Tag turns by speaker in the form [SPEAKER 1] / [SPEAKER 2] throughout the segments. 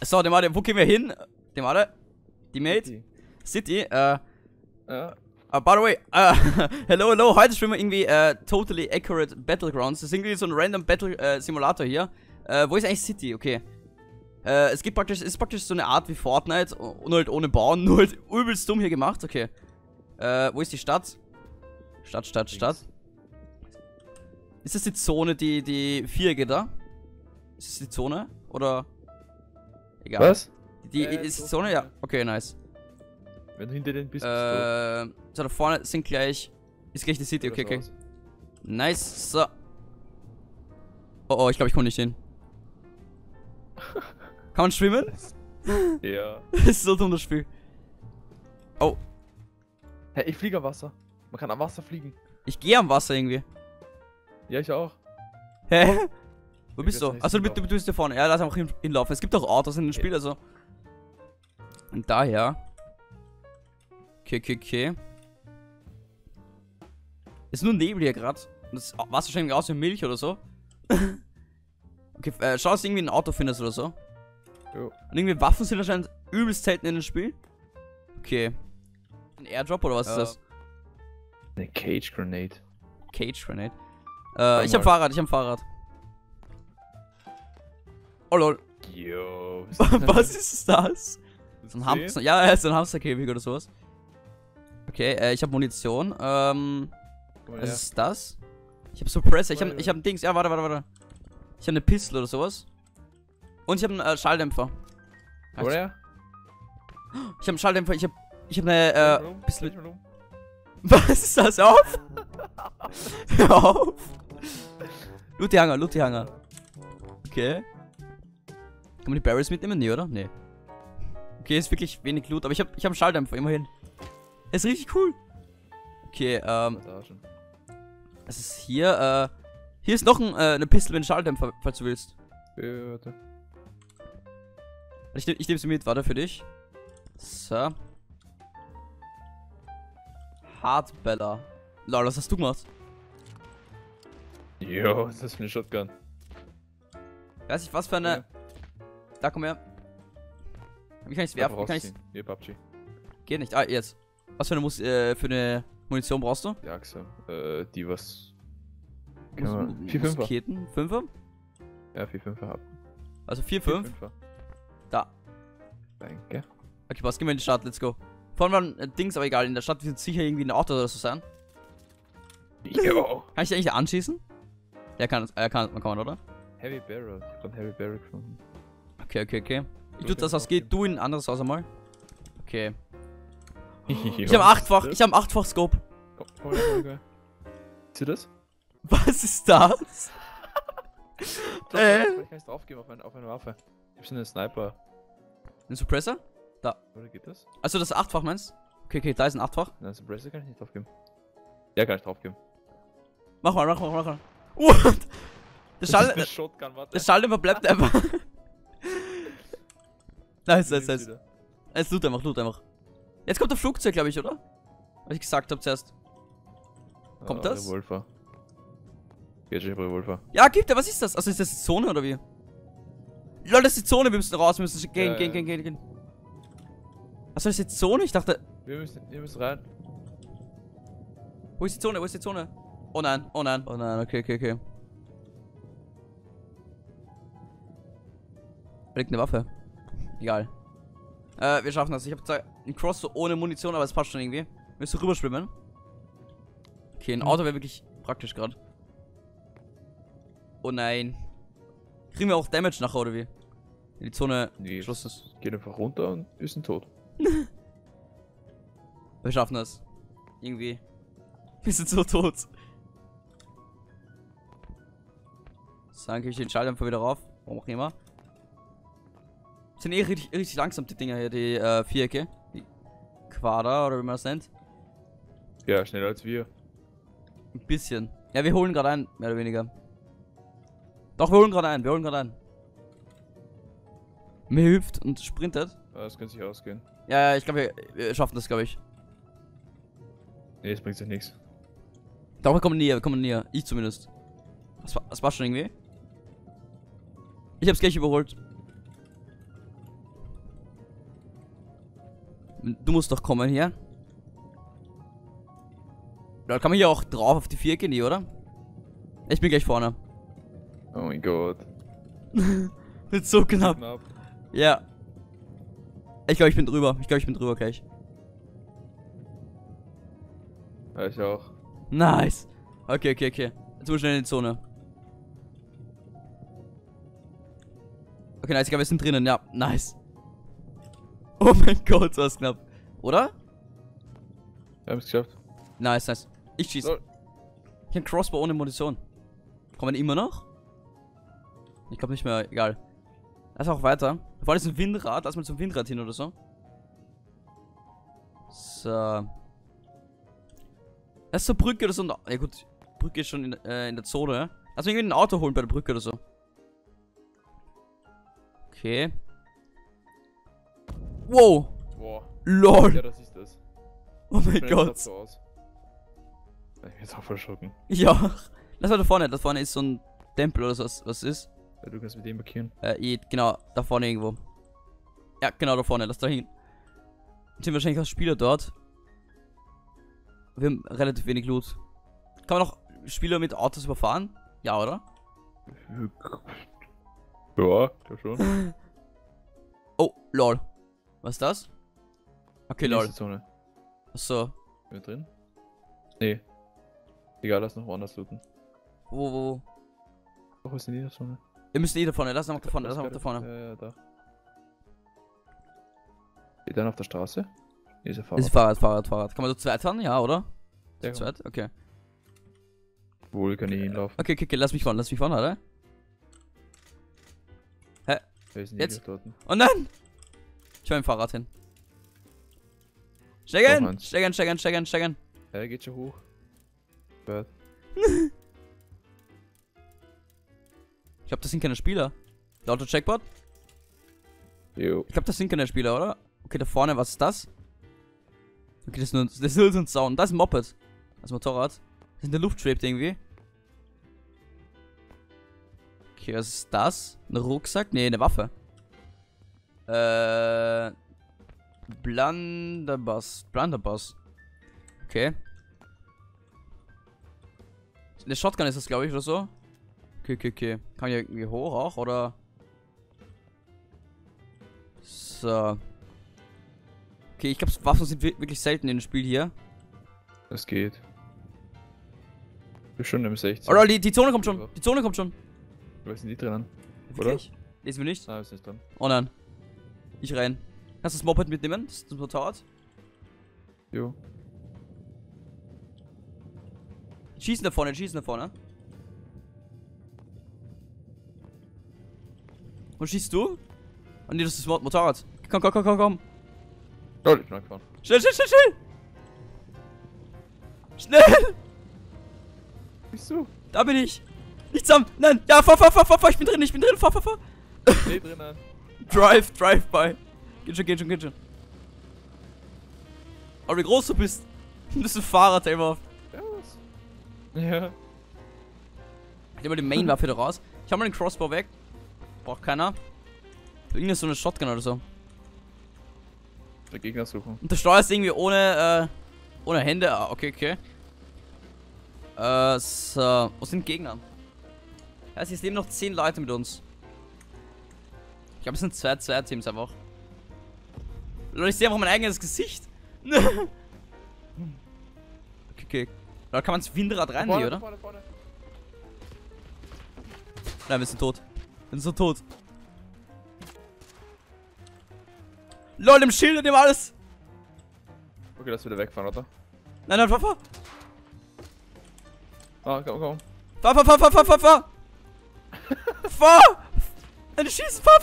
[SPEAKER 1] So, wo gehen wir hin? Die Mate? City,
[SPEAKER 2] Ja.
[SPEAKER 1] by the way, hello, heute spielen wir irgendwie Totally Accurate Battlegrounds. Das ist irgendwie so ein random Battle Simulator hier. Wo ist eigentlich City? Okay. Es ist praktisch so eine Art wie Fortnite, nur halt ohne Bauen, nur halt übelst dumm hier gemacht. Okay. Wo ist die Stadt? Stadt. Ist das die Zone, die Vierecke da? Ist das die Zone? Oder? Egal.
[SPEAKER 2] Was?
[SPEAKER 1] Ist die Zone? Ja. Okay, nice.
[SPEAKER 2] Wenn du hinter den bist,
[SPEAKER 1] so, da vorne ist gleich die City. Okay. Nice. So. Oh, ich glaube, ich komme nicht hin. Kann man schwimmen?
[SPEAKER 2] Ja.
[SPEAKER 1] Das ist so dumm, das Spiel. Oh.
[SPEAKER 2] Hey, ich fliege am Wasser. Man kann am Wasser fliegen.
[SPEAKER 1] Ich gehe am Wasser irgendwie.
[SPEAKER 2] Ja, ich auch.
[SPEAKER 1] Hä? Wo
[SPEAKER 2] Ich
[SPEAKER 1] bist du?
[SPEAKER 2] weiß nicht,
[SPEAKER 1] Achso, du
[SPEAKER 2] hinlaufen.
[SPEAKER 1] bist hier vorne. Ja, lass einfach hinlaufen. Es gibt auch Autos in dem Spiel, also. Und daher. Okay. Ist nur Nebel hier gerade. Das Wasser wahrscheinlich aus wie Milch oder so. Okay, schau, dass du irgendwie ein Auto findest oder so.
[SPEAKER 2] Jo.
[SPEAKER 1] Und irgendwie Waffen sind anscheinend übelst selten in dem Spiel. Okay. Ein Airdrop oder was ist das?
[SPEAKER 2] Eine Cage Grenade.
[SPEAKER 1] Cage Grenade.
[SPEAKER 2] Sag
[SPEAKER 1] Ich hab
[SPEAKER 2] mal.
[SPEAKER 1] Fahrrad. Oh lol.
[SPEAKER 2] Yo.
[SPEAKER 1] Was ist das? So ein
[SPEAKER 2] Hamster.
[SPEAKER 1] Hamster. Ja, ist so ein Hamsterkäfig oder sowas. Okay, ich hab Munition. Was ist das? Ich hab Suppressor. Ich hab ein Dings. Ja, warte. Ich hab eine Pistole oder sowas. Und ich hab einen Schalldämpfer.
[SPEAKER 2] Oder?
[SPEAKER 1] Ich hab einen Schalldämpfer. Ich hab eine
[SPEAKER 2] Pistole.
[SPEAKER 1] Was ist das? Hör auf! Hör auf! Loot die Hanger. Okay. Kann man die Barrels mitnehmen? Nee, oder? Nee. Okay, ist wirklich wenig Loot, aber ich hab einen Schalldämpfer, immerhin. Ist richtig cool. Okay, was ist hier? Hier ist noch eine Pistole mit einem Schalldämpfer, falls du willst.
[SPEAKER 2] Warte.
[SPEAKER 1] Ich nehme sie mit, warte, für dich. So. Hardbeller. Lol, was hast du gemacht?
[SPEAKER 2] Jo, das ist eine Shotgun.
[SPEAKER 1] Weiß ich, was für eine...
[SPEAKER 2] Ja.
[SPEAKER 1] Da, komm her. Wie kann ich's werfen? Wie kann ich's...
[SPEAKER 2] Nee, PUBG.
[SPEAKER 1] Geht nicht. Ah, jetzt. Was für eine Munition brauchst du?
[SPEAKER 2] Die Achse. Die was... 4-5er.
[SPEAKER 1] Musketen? 5er?
[SPEAKER 2] Ja, 4-5er hab.
[SPEAKER 1] Also 4-5? Da.
[SPEAKER 2] Danke.
[SPEAKER 1] Okay, passt, gehen wir in die Stadt, let's go. Vorne war ein Dings, aber egal, in der Stadt wird sicher irgendwie ein Auto oder so sein.
[SPEAKER 2] Jo.
[SPEAKER 1] Kann ich den eigentlich anschießen? Ja, man kann, oder?
[SPEAKER 2] Heavy Barrel. Ich hab grad Heavy Barrel gefunden.
[SPEAKER 1] Okay. Ich tue das, was geht, du in ein anderes Haus einmal. Okay. Ich habe 8-fach Scope.
[SPEAKER 2] Komm. Siehst du das?
[SPEAKER 1] Was ist das?
[SPEAKER 2] Ich kann es draufgeben auf eine Waffe. Ich hab so einen Sniper.
[SPEAKER 1] Ein Suppressor? Da.
[SPEAKER 2] Oder geht das?
[SPEAKER 1] Also das 8-fach meinst? Okay, da ist ein 8-fach.
[SPEAKER 2] Nein, Suppressor kann ich nicht draufgeben. Ja, kann ich draufgeben.
[SPEAKER 1] Mach mal. Der
[SPEAKER 2] Das ist eine Shotgun, warte.
[SPEAKER 1] Das Schalldämpfer bleibt einfach. Nice.
[SPEAKER 2] Wieder.
[SPEAKER 1] Jetzt loot einfach. Jetzt kommt der Flugzeug, glaube ich, oder? Was ich gesagt habe zuerst. Kommt das?
[SPEAKER 2] Revolver. Geht schon Revolver.
[SPEAKER 1] Ja, gibt er, was ist das? Also ist das die Zone oder wie? Lol, das ist die Zone, wir müssen raus, wir müssen gehen. Achso, das ist die Zone? Ich dachte.
[SPEAKER 2] Wir müssen rein.
[SPEAKER 1] Wo ist die Zone? Oh nein. Okay. Da liegt eine Waffe. Egal. Wir schaffen das. Ich habe zwar einen Cross so ohne Munition, aber es passt schon irgendwie. Willst du rüberschwimmen? Okay, ein Auto wäre wirklich praktisch gerade. Oh nein. Kriegen wir auch Damage nachher, oder wie? Wenn die Zone geschlossen ist.
[SPEAKER 2] Geht einfach runter und wir sind tot.
[SPEAKER 1] Wir schaffen das. Irgendwie. Wir sind so tot. So, dann kriege ich den Schalldämpfer wieder rauf. Warum auch immer. Sind eh richtig langsam, die Dinger hier, die Vierecke. Die Quader, oder wie man das nennt.
[SPEAKER 2] Ja, schneller als wir.
[SPEAKER 1] Ein bisschen. Ja, wir holen gerade ein, mehr oder weniger. Doch, wir holen gerade ein. Mir hüpft und sprintet.
[SPEAKER 2] Das könnte sich ausgehen.
[SPEAKER 1] Ja, ich glaube, wir schaffen das, glaube ich.
[SPEAKER 2] Nee, das bringt sich nichts.
[SPEAKER 1] Doch, wir kommen näher. Ich zumindest. Das war schon irgendwie. Ich hab's gleich überholt. Du musst doch kommen hier. Da kann man hier auch drauf auf die 4 gehen, oder? Ich bin gleich vorne.
[SPEAKER 2] Oh mein Gott.
[SPEAKER 1] Wird so knapp.
[SPEAKER 2] Knapp.
[SPEAKER 1] Ja. Ich glaube, ich bin drüber. Ich glaube, ich bin drüber gleich.
[SPEAKER 2] Ja, ich auch.
[SPEAKER 1] Nice. Okay. Jetzt muss schnell in die Zone. Okay, nice. Ich glaube, wir sind drinnen. Ja, nice. Oh mein Gott, das ist knapp. Oder?
[SPEAKER 2] Wir haben es geschafft.
[SPEAKER 1] Nice. Ich schieße.
[SPEAKER 2] Lol.
[SPEAKER 1] Ich hab Crossbow ohne Munition. Kommen die immer noch? Ich glaube nicht mehr. Egal. Lass auch weiter. Da vorne ist ein Windrad. Lass mal zum Windrad hin oder so. So. Das ist zur Brücke oder so. Ja gut. Brücke ist schon in der Zone. Lass mich irgendwie ein Auto holen bei der Brücke oder so. Okay. Wow.
[SPEAKER 2] Boah.
[SPEAKER 1] LOL.
[SPEAKER 2] Ja, das ist das.
[SPEAKER 1] Oh mein
[SPEAKER 2] Schnell
[SPEAKER 1] Gott.
[SPEAKER 2] schaut so aus. Ich bin jetzt auch verschrocken.
[SPEAKER 1] Ja. Lass mal da vorne. Da vorne ist so ein Tempel oder so. Was ist?
[SPEAKER 2] Ja, du kannst mit dem markieren.
[SPEAKER 1] Genau. Da vorne irgendwo. Ja, genau da vorne. Lass da hin. Sind wahrscheinlich auch Spieler dort. Wir haben relativ wenig Loot. Kann man noch Spieler mit Autos überfahren? Ja, oder?
[SPEAKER 2] Ja, glaub schon.
[SPEAKER 1] Oh, lol. Was ist das? Okay, lol.
[SPEAKER 2] Nächste Zone.
[SPEAKER 1] Achso.
[SPEAKER 2] Sind wir drin? Nee. Egal, lass noch woanders looten.
[SPEAKER 1] Wo?
[SPEAKER 2] Doch, ist in dieser Zone.
[SPEAKER 1] Wir müssen da vorne. Lass noch da vorne. Lass noch da vorne.
[SPEAKER 2] Ja, da. Steht dann auf der Straße? Nee, ist ja
[SPEAKER 1] Ist Fahrrad. Kann man so zweit fahren? Ja, oder?
[SPEAKER 2] Ja,
[SPEAKER 1] Zu zweit? Okay.
[SPEAKER 2] Wohl kann ich hinlaufen.
[SPEAKER 1] Okay, lass mich fahren, oder?
[SPEAKER 2] Wer ist denn
[SPEAKER 1] Jetzt?
[SPEAKER 2] dort?
[SPEAKER 1] Oh nein! Ich fahr mit dem Fahrrad hin. Steigern!
[SPEAKER 2] Ja, geht schon hoch. Bad.
[SPEAKER 1] Ich glaube, das sind keine Spieler. Lauter Checkbot?
[SPEAKER 2] Jo.
[SPEAKER 1] Ich glaube, das sind keine Spieler, oder? Okay, da vorne, was ist das? Okay, das ist nur so ein Sound. Das ist ein Moped. Das Motorrad. Das in der Luft schwebt irgendwie. Okay, was ist das? Ein Rucksack? Nee, eine Waffe. Blunderbuss. Okay. Eine Shotgun ist das, glaube ich, oder so. Okay. Kann ich irgendwie hoch auch, oder? So. Okay, ich glaube, Waffen sind wirklich selten in dem Spiel hier.
[SPEAKER 2] Das geht. Ich bin schon im 16.
[SPEAKER 1] Oder die Zone kommt schon. Die Zone kommt schon.
[SPEAKER 2] Wo sind die drinnen?
[SPEAKER 1] Wirklich? Lesen wir nicht?
[SPEAKER 2] Ah, ist nicht dran.
[SPEAKER 1] Oh nein. Ich rein. Kannst du das Moped mitnehmen? Das Motorrad?
[SPEAKER 2] Jo.
[SPEAKER 1] Schießen da vorne. Wo schießt du? Oh nee, das ist das Motorrad. Komm.
[SPEAKER 2] Oh, ich bin angefahren.
[SPEAKER 1] Schnell! Schnell!
[SPEAKER 2] Wieso?
[SPEAKER 1] Da bin ich! Nicht zusammen! Nein! Ja, fahr! Ich bin drin! Fahr!
[SPEAKER 2] Nee, drinnen.
[SPEAKER 1] Drive by! Geht schon! Oh, wie groß du bist! Du bist ein Fahrrad, ey, auf.
[SPEAKER 2] Ja.
[SPEAKER 1] Ich nehme mal die Main-Waffe da raus. Ich hau mal den Crossbow weg. Braucht keiner. Irgendeine so eine Shotgun oder so.
[SPEAKER 2] Der Gegner suchen.
[SPEAKER 1] Und du steuerst irgendwie ohne Hände. Ah, okay. So. Wo sind Gegner? Heißt, es leben noch 10 Leute mit uns. Ich glaube, es sind 2 Teams einfach. Leute, ich sehe einfach mein eigenes Gesicht. Okay. Da kann man ins Windrad rein, hier, oder?
[SPEAKER 2] Vorne.
[SPEAKER 1] Nein, wir sind tot. Wir sind so tot. LOL, im Schild und dem alles.
[SPEAKER 2] Okay, lass wieder wegfahren, oder?
[SPEAKER 1] Nein, fahr.
[SPEAKER 2] Ah, komm.
[SPEAKER 1] Fahr! Fahr! Nein, schießen, fahr!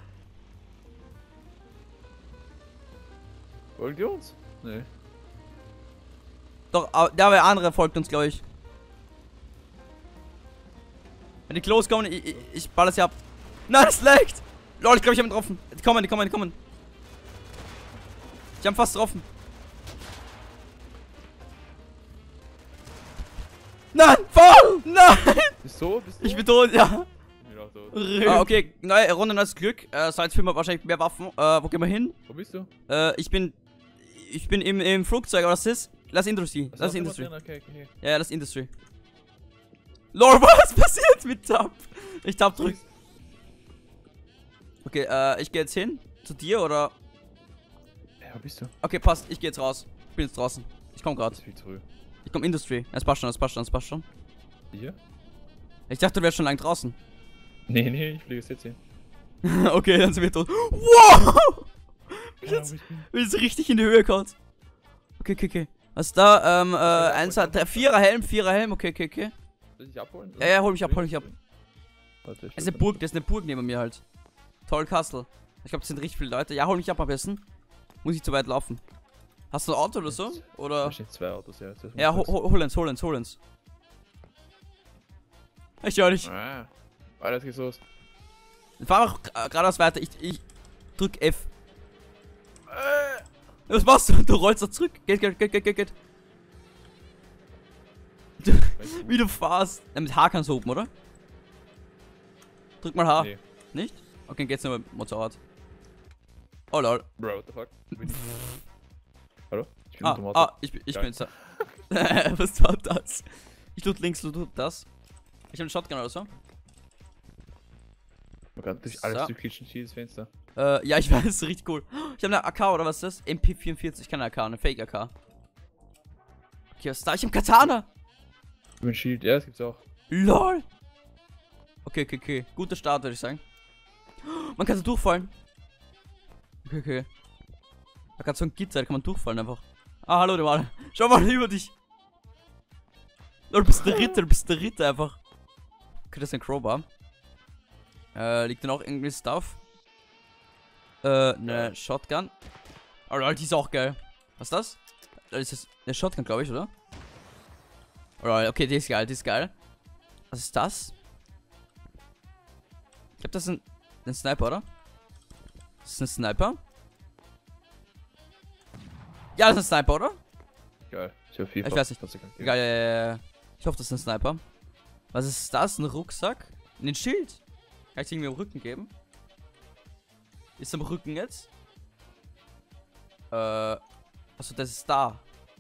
[SPEAKER 2] Folgt ihr uns? Nee.
[SPEAKER 1] Doch, aber der andere folgt uns, glaube ich. Wenn die close kommen, ich baller sie ab. Nein, das laggt! Lol, ich glaube, ich habe ihn getroffen. Die kommen. Ich habe fast getroffen. Nein! Fahr! Nein!
[SPEAKER 2] Bist du?
[SPEAKER 1] Ich bin tot, ja.
[SPEAKER 2] Ich bin auch tot.
[SPEAKER 1] Okay, neue Runde, neues Glück. So, jetzt führen wir wahrscheinlich mehr Waffen. Wo gehen wir hin?
[SPEAKER 2] Wo bist du?
[SPEAKER 1] Ich bin Ich bin im Flugzeug, aber das ist. Lass Industry. Lass Industry.
[SPEAKER 2] Okay.
[SPEAKER 1] Ja, lass Industry. Lol, was passiert mit Tab? Ich Tab drück. Okay, ich gehe jetzt hin. Zu dir oder?
[SPEAKER 2] Ja, wo bist du?
[SPEAKER 1] Okay, passt. Ich gehe jetzt raus. Ich bin jetzt draußen. Ich komm grad.
[SPEAKER 2] Das ist viel zu früh.
[SPEAKER 1] Ich komm Industry. Das passt schon, das passt schon, das passt schon.
[SPEAKER 2] Hier?
[SPEAKER 1] Ich dachte, du wärst schon lang draußen.
[SPEAKER 2] Nee, ich fliege jetzt hin.
[SPEAKER 1] Okay, dann sind wir tot. Wow!
[SPEAKER 2] Keine Ahnung, wo ich bin.
[SPEAKER 1] Wir sind richtig in die Höhe gehauen. Okay. Was ist da? 1, 2, 3, 4er Helm, okay.
[SPEAKER 2] Soll ich dich abholen?
[SPEAKER 1] Ja, hol mich ab.
[SPEAKER 2] Warte,
[SPEAKER 1] Das ist eine Burg neben mir halt. Toll Castle. Ich glaube, das sind richtig viele Leute. Ja, hol mich ab am besten. Muss ich zu weit laufen. Hast du ein Auto oder so? Oder?
[SPEAKER 2] Da stehen 2 Autos, ja.
[SPEAKER 1] Ja, hol uns. Ich höre nicht.
[SPEAKER 2] Ah, jetzt geht's los.
[SPEAKER 1] Fahr einfach geradeaus weiter. Ich drück F. Was machst du? Du rollst da zurück. Geht. Wie du fahrst. Ja, mit H kannst du oben, oder? Drück mal H.
[SPEAKER 2] Nee.
[SPEAKER 1] Nicht? Okay, geht's nur mit Motorrad. Oh lol.
[SPEAKER 2] Bro, what the fuck? Hallo? Ich bin Automat.
[SPEAKER 1] Ich bin's da. Was war das? Ich tut links, du tut das. Ich hab einen Shotgun oder so.
[SPEAKER 2] Man kann durch alles durchglitschen, jedes Fenster.
[SPEAKER 1] Ja, ich weiß, das ist richtig cool. Ich habe eine AK oder was ist das? MP44, keine AK, eine Fake AK. Okay, was ist da? Ich hab Katana!
[SPEAKER 2] Über ein Shield, ja, das gibt's auch.
[SPEAKER 1] LOL! Okay. Guter Start, würde ich sagen. Man kann so durchfallen. Okay. Da kann so ein Gitter, da kann man durchfallen einfach. Ah, hallo, der Mann. Schau mal über dich. Du bist der Ritter einfach. Okay, das ist ein Crowbar. Liegt da noch irgendwie Stuff? Ne Shotgun. Oh Leute, die ist auch geil. Was ist das? Das ist eine Shotgun, glaube ich, oder? Oh, okay, die ist geil, Was ist das? Ich glaube, das ist ein Sniper, oder? Das ist ein Sniper? Ja, das ist ein Sniper, oder?
[SPEAKER 2] Geil. Ich hab viel.
[SPEAKER 1] Ich weiß nicht. Egal, ja. Ich hoffe, das ist ein Sniper. Was ist das? Ein Rucksack? Ein Schild? Kann ich irgendwie am Rücken geben? Ist am Rücken jetzt? Achso, das ist da.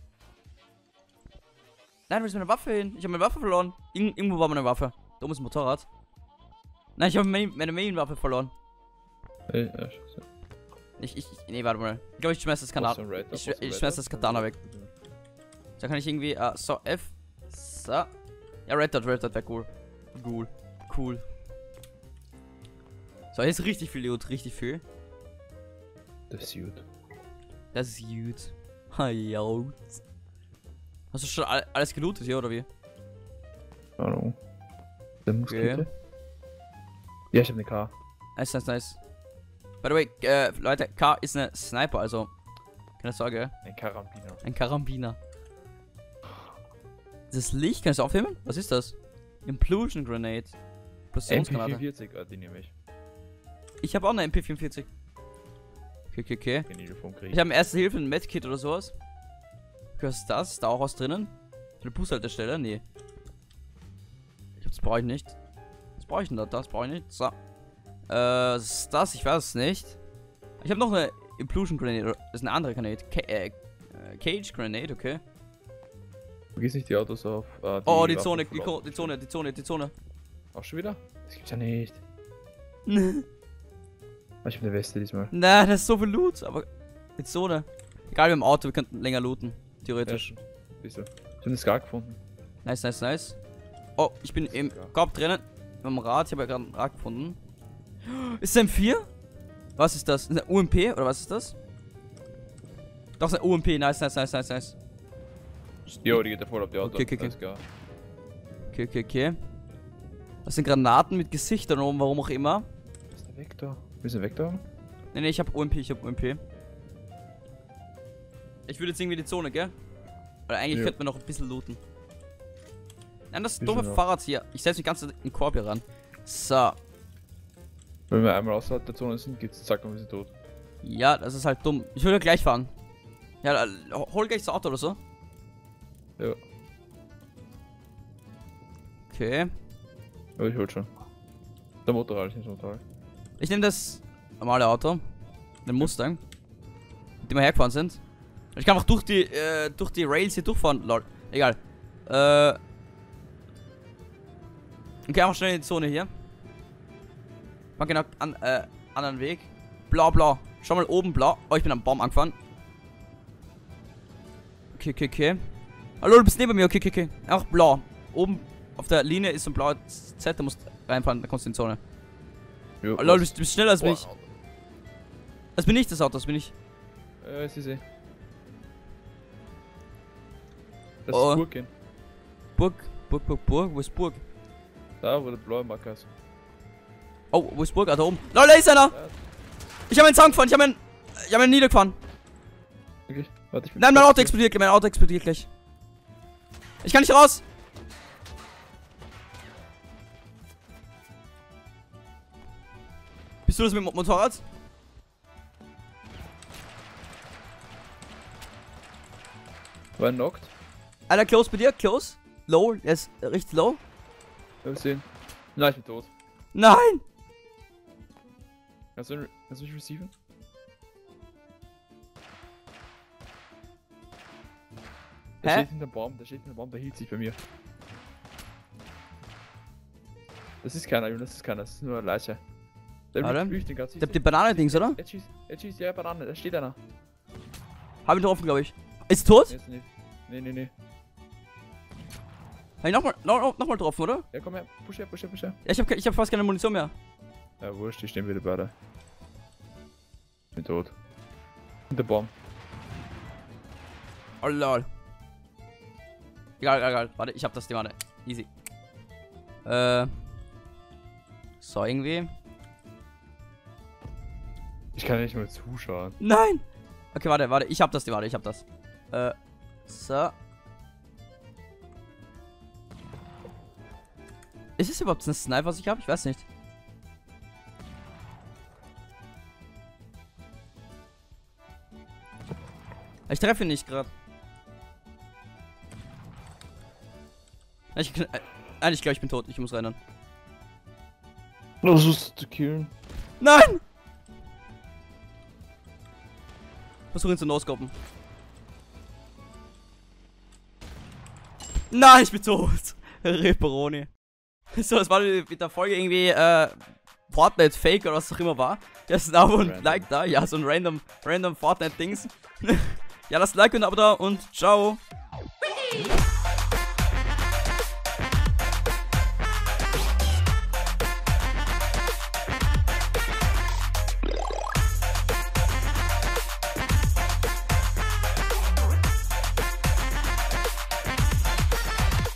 [SPEAKER 1] Nein, wo ist meine Waffe hin? Ich habe meine Waffe verloren. Irgendwo war meine Waffe. Da oben ist ein Motorrad. Nein, ich habe meine Main-Waffe verloren.
[SPEAKER 2] Ja, scheiße.
[SPEAKER 1] Nee, warte mal. Ich glaube, ich schmeiß das Katana. Ich schmeiß das Katana weg. Da kann ich irgendwie, so, F. So. Ja, Red Dot wäre cool. Cool. So, hier ist richtig viel Loot, richtig viel.
[SPEAKER 2] Das ist gut.
[SPEAKER 1] Das ist gut. Hi, hast du schon alles gelootet hier, oder wie?
[SPEAKER 2] Hallo. Der Muskete. Ja, ich hab eine K.
[SPEAKER 1] Nice. By the way, Leute, K ist eine Sniper, also keine Sorge. Ein Karabiner. Das Licht, kannst du aufheben? Was ist das? Implosion Grenade. Explosionsgranate.
[SPEAKER 2] MP44, die nehme ich.
[SPEAKER 1] Ich habe auch eine MP44. Okay. Ich habe Erste Hilfe, ein Medkit oder sowas. Was ist das? Ist da auch was drinnen? Eine Bushaltestelle? Nee. Das brauche ich nicht. Was brauche ich denn da? Das brauche ich nicht. So. Was ist das? Ich weiß es nicht. Ich habe noch eine Implosion Grenade. Das ist eine andere Grenade. Cage Grenade, okay.
[SPEAKER 2] Vergiss nicht die Autos auf.
[SPEAKER 1] Die Zone.
[SPEAKER 2] Auch schon wieder? Das gibt's ja nicht. Ich hab eine Weste diesmal.
[SPEAKER 1] Na, das ist so viel Loot, aber die Zone. Egal, wir haben Auto, wir könnten länger looten. Theoretisch.
[SPEAKER 2] Ja, ich hab eine Scar gefunden.
[SPEAKER 1] Nice. Oh, ich bin im Korb drinnen. Mit dem Rad, ich habe ja gerade ein Rad gefunden. Ist es M4? Was ist das? Ist eine UMP oder was ist das? Doch, ist eine UMP. Nice.
[SPEAKER 2] Jo, die geht ja voll auf die Auto.
[SPEAKER 1] Okay. Das sind Granaten mit Gesichtern oben, warum auch immer.
[SPEAKER 2] Was ist der Vektor? Willst du einen Vektor?
[SPEAKER 1] Nee, ich hab UMP, Ich würde jetzt irgendwie die Zone, gell? Oder eigentlich könnten wir noch ein bisschen looten. Nein, das dumme Fahrrad hier. Ich setze mich ganz in den Korb hier ran. So.
[SPEAKER 2] Wenn wir einmal außerhalb der Zone sind, geht's zack und wir sind tot.
[SPEAKER 1] Ja, das ist halt dumm. Ich würde gleich fahren. Ja, hol gleich das Auto oder so.
[SPEAKER 2] Ja.
[SPEAKER 1] Okay.
[SPEAKER 2] Ja, ich hol schon. Der Motorrad ist nicht so toll.
[SPEAKER 1] Ich nehme das normale Auto. Den Mustang. Mit dem wir hergefahren sind. Ich kann einfach durch die Rails hier durchfahren, lol. Egal. Okay, einfach schnell in die Zone hier. Mach genau anderen Weg. Blau, blau. Schau mal oben, blau. Oh, ich bin am Baum angefahren. Okay. Hallo, du bist neben mir. Okay. Einfach blau. Oben auf der Linie ist so ein blauer Z, da musst du reinfahren, da kommst du in die Zone.
[SPEAKER 2] Jo,
[SPEAKER 1] Hallo, du bist schneller als mich. Das bin ich, das Auto, das bin ich.
[SPEAKER 2] Ich sehe. Das
[SPEAKER 1] Oh.
[SPEAKER 2] ist Burg gehen.
[SPEAKER 1] Burg. Wo ist Burg?
[SPEAKER 2] Da, wo der blaue Marker ist.
[SPEAKER 1] Oh, wo ist Burg? Ah, da oben. Lol, da ist einer!
[SPEAKER 2] Ja.
[SPEAKER 1] Ich habe einen Zaun gefahren, ich habe einen niedergefahren.
[SPEAKER 2] Okay, warte, ich bin.
[SPEAKER 1] Nein, mein Auto explodiert gleich. Ich kann nicht raus! Bist du das mit dem Motorrad?
[SPEAKER 2] War knockt.
[SPEAKER 1] Einer close bei dir, close. Low, er ist richtig low.
[SPEAKER 2] Wir sehen. Nein, ich bin tot.
[SPEAKER 1] Nein!
[SPEAKER 2] Kannst du mich receiven? Der
[SPEAKER 1] Hä?
[SPEAKER 2] steht hinter dem Baum, der hielt sich bei mir. Das ist keiner, Junge, das ist nur eine Leiche. Der
[SPEAKER 1] Warte.
[SPEAKER 2] flüchtet ganz.
[SPEAKER 1] Der hat die Banane-Dings, oder?
[SPEAKER 2] Er schießt, ja, Banane, da steht einer.
[SPEAKER 1] Hab ihn getroffen, glaube ich. Ist tot?
[SPEAKER 2] Nee, ist nicht. Nee.
[SPEAKER 1] Hab ich nochmal getroffen, oder?
[SPEAKER 2] Ja, komm her, push her.
[SPEAKER 1] Ja, ich hab fast keine Munition mehr.
[SPEAKER 2] Ja, wurscht, die stehen wieder beide. Ich bin tot. Hinter Baum.
[SPEAKER 1] Oh lol. Egal. Warte, ich hab das Ding, warte. Easy. So, irgendwie.
[SPEAKER 2] Ich kann nicht mal zuschauen.
[SPEAKER 1] Nein! Okay, warte, ich hab das. So. Ist es überhaupt ein Sniper, was ich habe? Ich weiß nicht. Ich treffe ihn nicht gerade. Ich glaube, ich bin tot. Ich muss rennen.
[SPEAKER 2] Was ist zu killen?
[SPEAKER 1] Nein! Versuch ihn zu no-scopen. Nein, ich bin tot. Reperoni. So, das war mit der Folge irgendwie, Fortnite Fake oder was auch immer war. Lasst ein Abo und Like da. Ja, so ein random Fortnite Dings. Ja, lasst ein Like und ein Abo da und ciao.